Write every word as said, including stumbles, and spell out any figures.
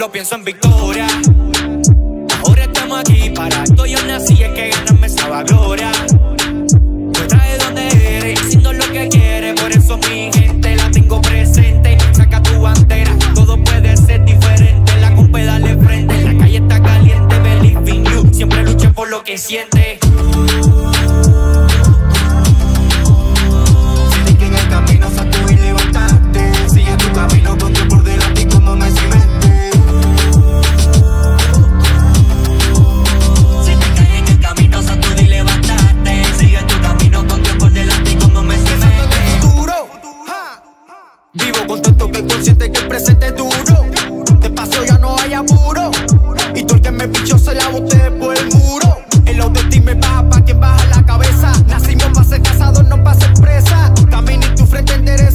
solo pienso en victoria. Ahora estamos aquí para esto. Yo nací es que ganarme esa gloria. Me trae donde eres, haciendo lo que quiere. Por eso mi gente la tengo presente. Saca tu bandera, todo puede ser diferente. La compa dale frente, la calle está caliente. Believe in you, siempre luché por lo que siente. Vivo contento que consciente que el presente es duro. De paso ya no hay apuro. Y todo el que me pichó se la boté por el muro. El autoestima baja pa' quien baja la cabeza. Nacimos pa' ser casados, no pa' ser presa. Camina y tu frente endereza.